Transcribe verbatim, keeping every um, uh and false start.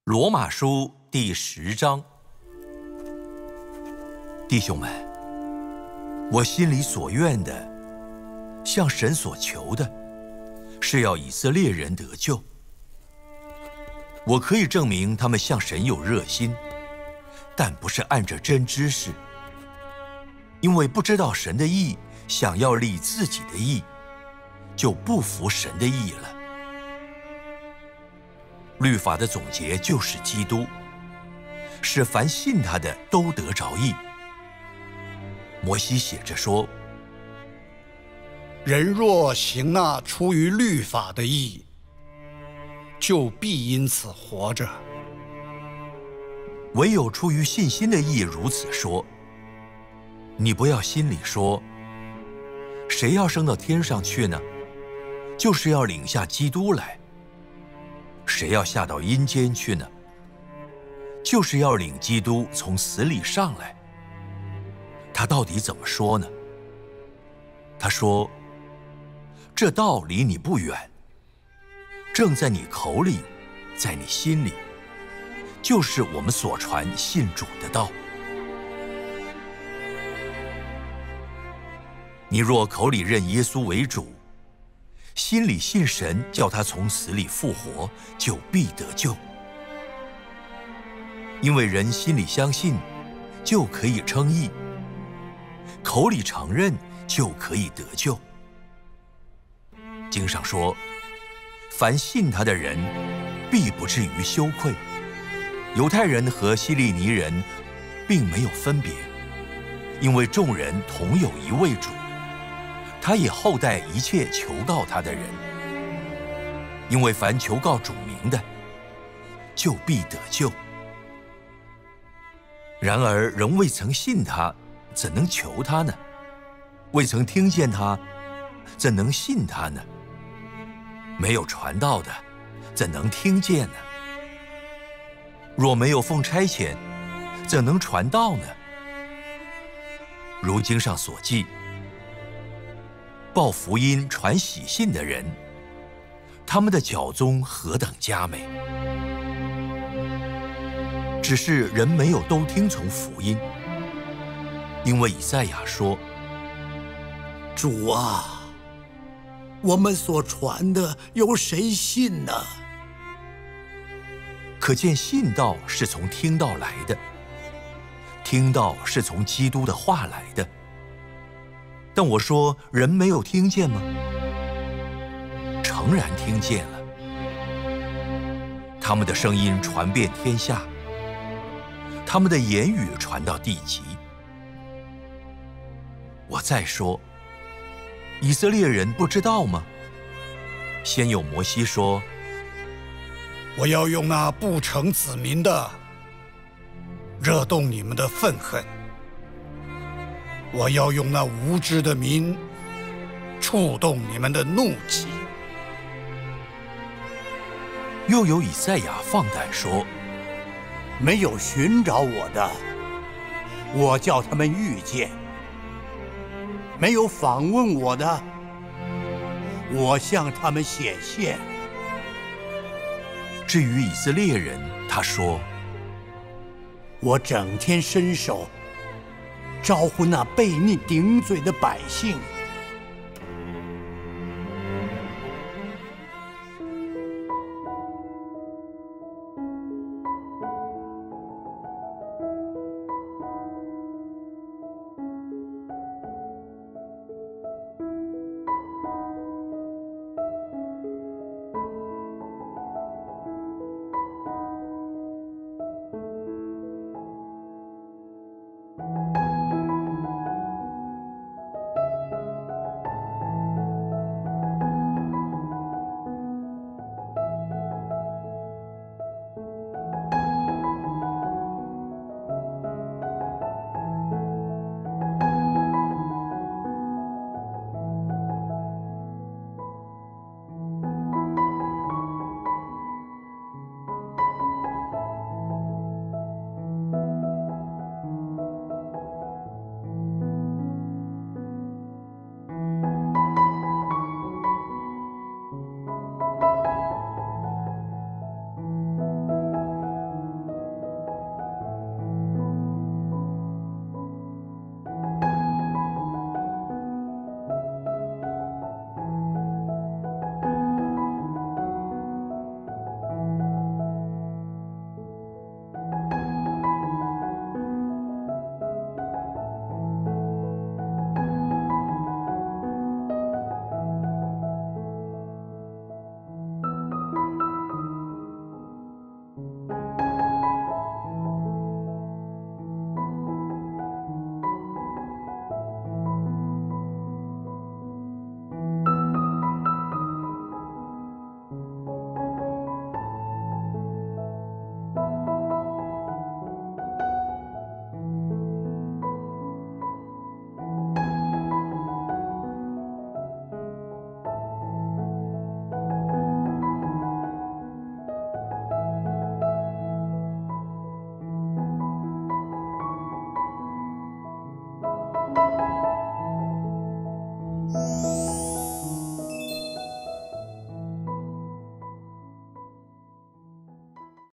罗马书第十章，弟兄们，我心里所愿的，向神所求的，是要以色列人得救。我可以证明他们向神有热心，但不是按着真知识，因为不知道神的义，想要立自己的义，就不服神的义了。律法的总结就是基督，使凡信他的都得着义。摩西写着说： 人若行那出于律法的义，就必因此活着。 唯有出于信心的义如此说。你不要心里说，谁要升到天上去呢？就是要领下基督来。谁要下到阴间去呢？就是要领基督从死里上来。他到底怎么说呢？他说：这道离你不远，正在你口里，在你心里，就是我们所传信主的道。你若口里认耶稣为主，心里信神，叫他从死里复活，就必得救。因为人心里相信，就可以称义；口里承认，就可以得救。经上说，凡信他的人，必不至于羞愧。犹太人和希利尼人，并没有分别，因为众人同有一位主。他也厚待一切求告他的人，因为凡求告主名的，就必得救。然而人未曾信他，怎能求他呢？未曾听见他，怎能信他呢？没有传道的，怎能听见呢？若没有奉差遣，怎能传道呢？如经上所记，报福音传喜信的人，他们的脚踪何等佳美！只是人没有都听从福音，因为以赛亚说： 主啊，我们所传的有谁信呢？ 可见信道是从听道来的，听道是从基督的话来的。但我说，人没有听见吗？诚然听见了。他们的声音传遍天下，他们的言语传到地极。我再说，以色列人不知道吗？先有摩西说： 我要用那不成子民的，惹动你们的愤恨。我要用那无知的民，触动你们的怒气。 又有以赛亚放胆说： 没有寻找我的，我叫他们遇见；没有访问我的，我向他们显现。 至于以色列人，他说： 我整天伸手招呼那悖逆顶嘴的百姓，